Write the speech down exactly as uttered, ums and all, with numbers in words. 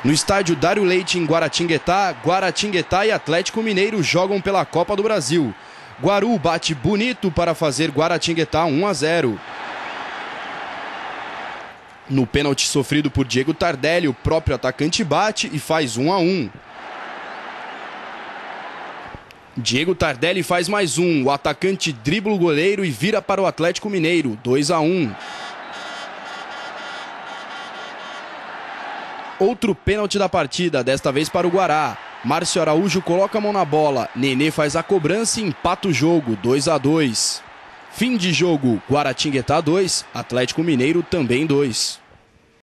No estádio Dário Leite, em Guaratinguetá, Guaratinguetá e Atlético Mineiro jogam pela Copa do Brasil. Guaru bate bonito para fazer Guaratinguetá um a zero. No pênalti sofrido por Diego Tardelli, o próprio atacante bate e faz um a um. Diego Tardelli faz mais um. O atacante dribla o goleiro e vira para o Atlético Mineiro, dois a um. Outro pênalti da partida, desta vez para o Guará. Márcio Araújo coloca a mão na bola. Nenê faz a cobrança e empata o jogo, dois a dois. Fim de jogo, Guaratinguetá dois, Atlético Mineiro também dois.